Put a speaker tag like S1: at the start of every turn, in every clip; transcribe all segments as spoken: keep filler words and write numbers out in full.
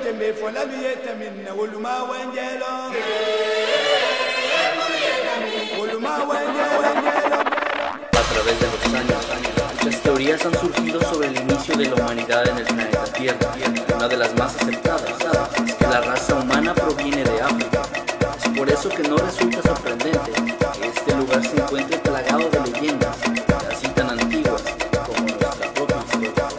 S1: A través de los años, muchas teorías han surgido sobre el inicio de la humanidad en el planeta Tierra. Una de las más aceptadas es que la raza humana proviene de África. Es por eso que no resulta sorprendente que este lugar se encuentre plagado de leyendas, casi tan antiguas como nuestra propia historia.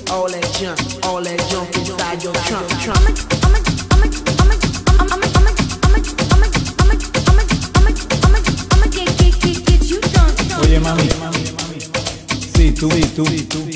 S2: all that junk, all that junk inside your trunk, trunk.
S3: Oye mami, sí, tú, tú, tú.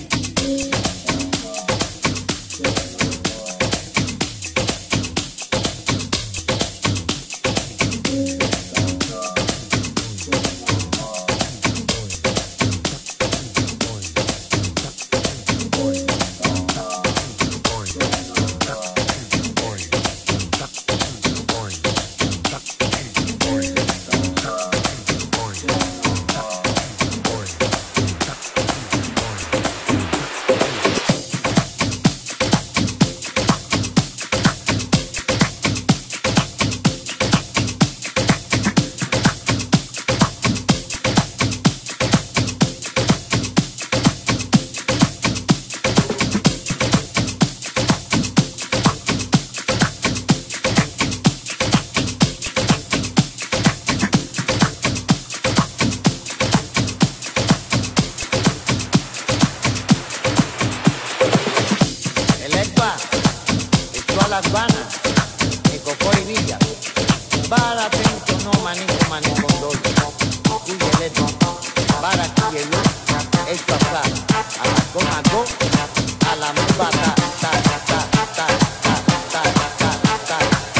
S4: Las Vanas, en Coco y Villa, para atento no manico manico dos, cuya letra, para que el esto acá, a la coma go, a la mamba ta ta ta ta ta ta ta ta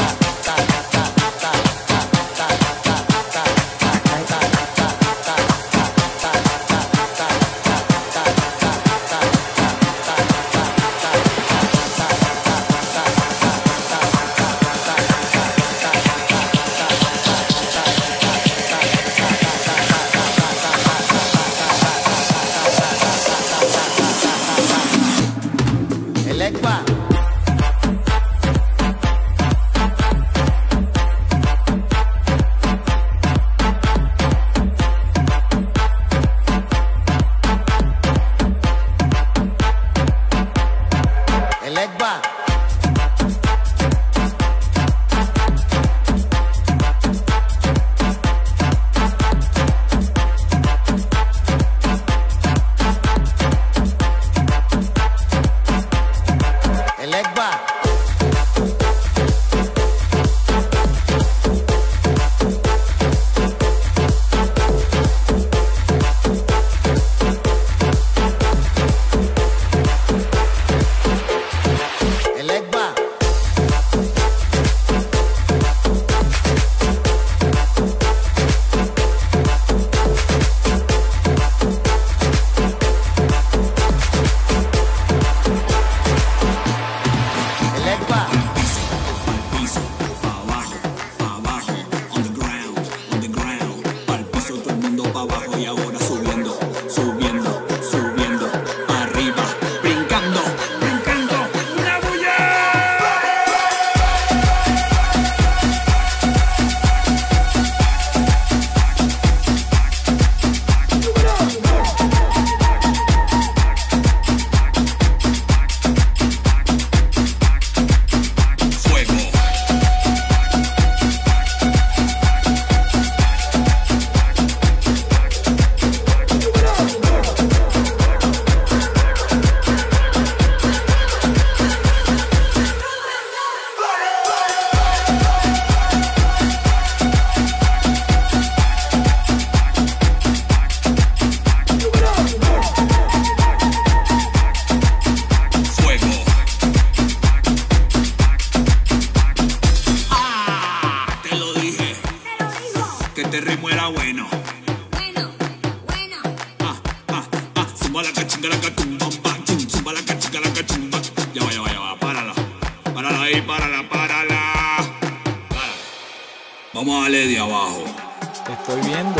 S5: Vamos a darle de abajo.
S3: Te estoy viendo.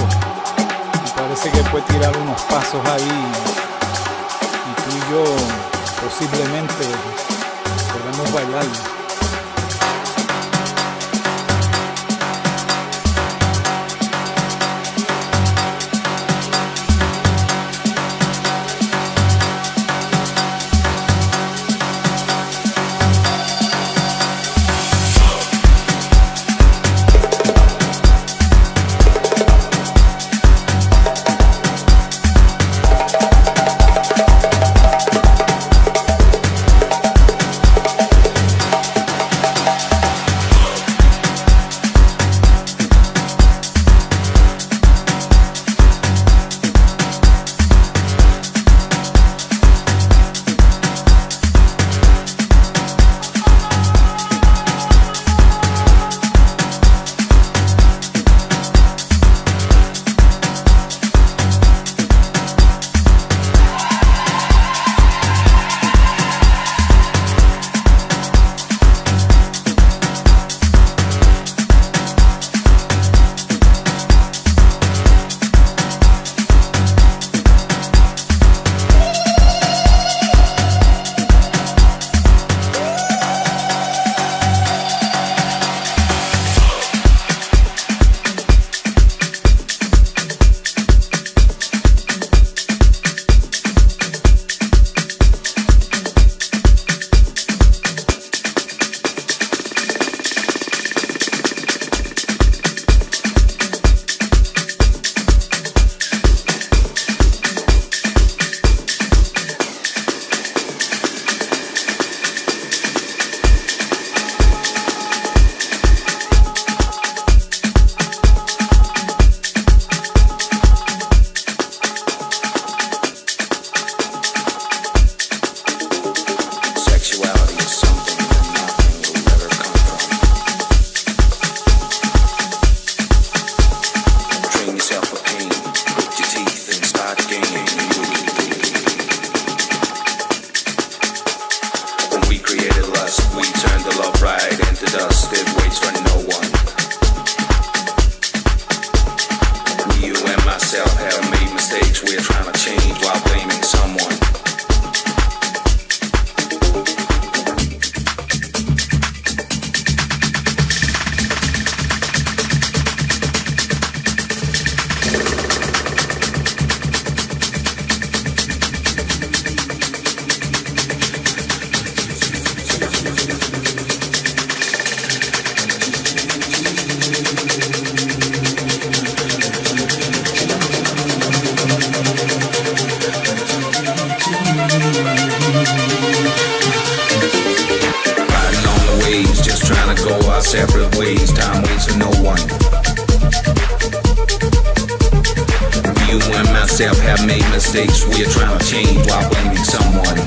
S3: Y parece que puedes tirar unos pasos ahí. Y tú y yo posiblemente podemos bailar.
S6: the love right into dust. It waits for no one. Me, you, and myself have made mistakes. We're trying to change while blaming someone. Separate ways, time waits for no one. You and myself have made mistakes. We're trying to change while blaming someone.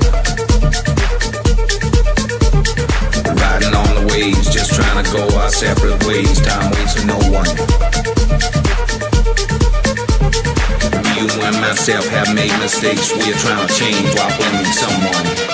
S6: Riding on the waves, just trying to go our separate ways. Time waits for no one. You and myself have made mistakes. We're trying to change while blaming someone.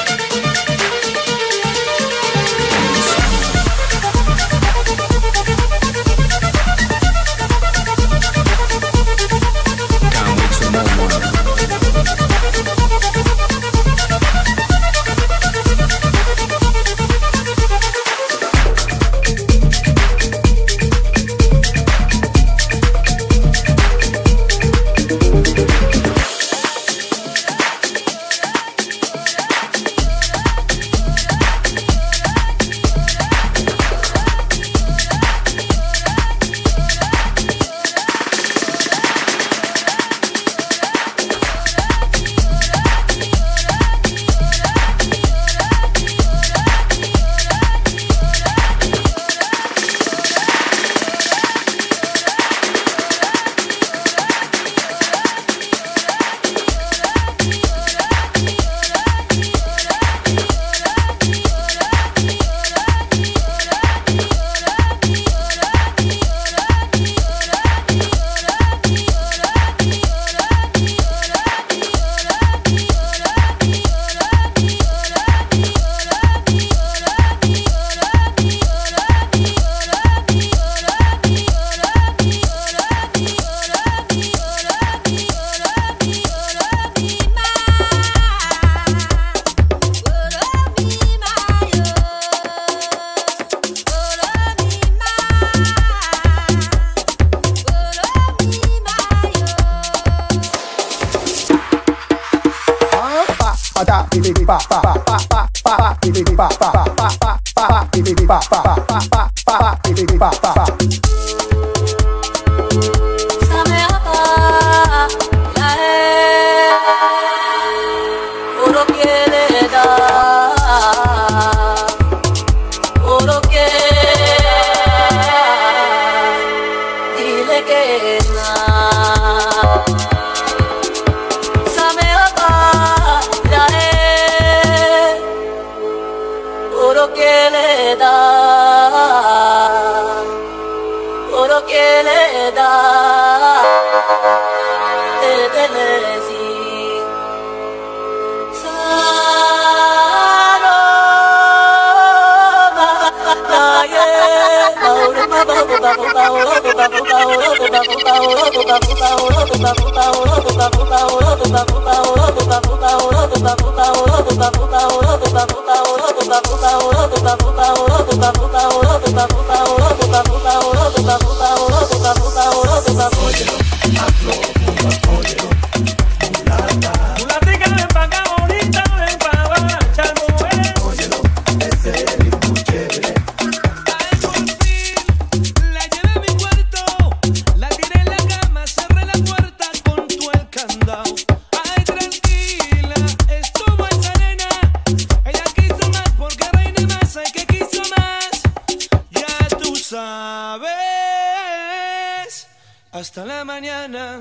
S7: Hasta la mañana,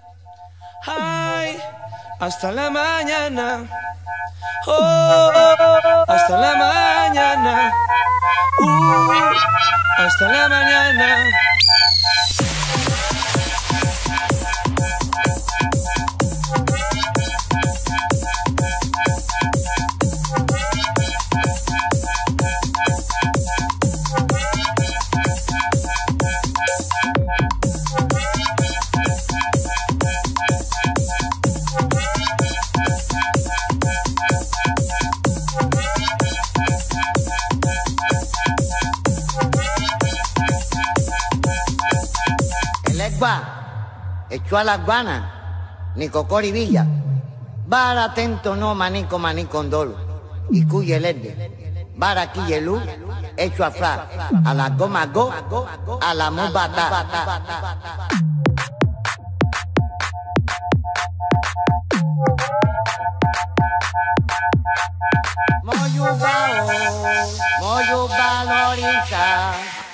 S7: ay, hasta la mañana, oh, hasta la mañana, uh, hasta la mañana.
S4: echó a las guanas, ni cocori villa. Bara atento no manico manicondolo. Y cuyelende. Bara quillelú, hecho a fra. A la goma go, a la mubata. Moyubao, moyubaloriza.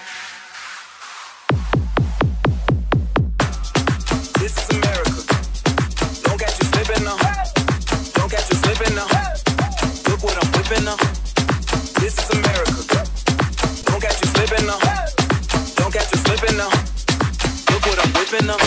S8: This is America. Don't catch you slipping now. Don't catch you slipping now. Look what I'm whipping now. This is America. Don't catch you slipping now. Don't catch you slipping now. Look what I'm whipping now.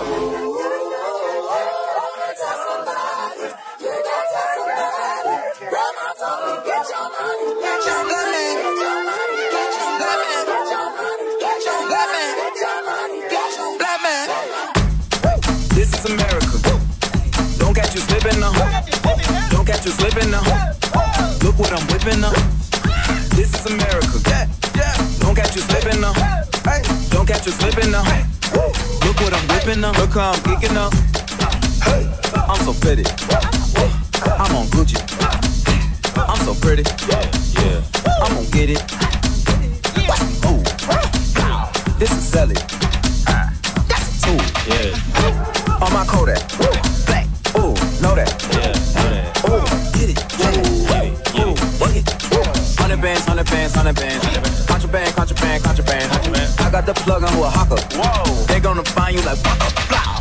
S8: This is America. Don't catch you slipping now. Don't catch you slipping now. Look what I'm whipping now. This is America. Don't catch you slipping now. Don't catch you slipping now. Look what I'm whipping now. Look how I'm geeking up. I'm so pretty. I'm on Gucci. I'm so pretty. Yeah, I'm gonna get it. Ooh, this is Sally. Ooh, yeah. On my Kodak. Black. Ooh, know that. Yeah, know that. Ooh, get it. Get it. Get it. Ooh, work it. Hundred bands, hundred bands, hundred bands. Contraband, contraband, contraband. Contraband. I got the plug on who a hawker. Whoa. They gonna find you like blah.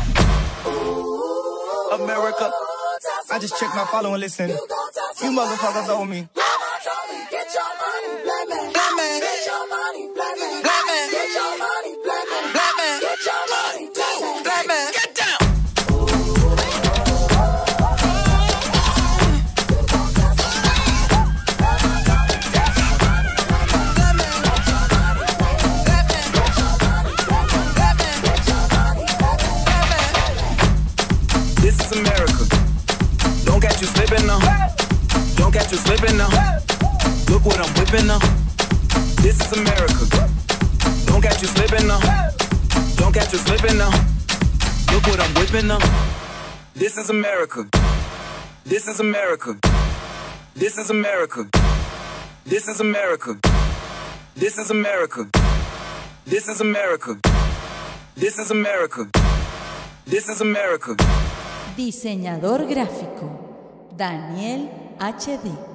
S9: America. I just checked my follow and listen. You motherfuckers owe me.
S2: Get your money, black man. Black man. Get your money, black man. Black man. Get your money, black man. Black man. Get your money, black man. Black man. Get down.
S8: This is America. Don't catch you slipping now. Don't catch you slipping now. Look what I'm whipping now. This is America. Don't catch you slipping now. Don't catch you slipping now. Look what I'm whipping now. This is America. This is America. This is America. This is America. This is America. This is America. This is America. This is America.
S10: Diseñador gráfico Daniel H D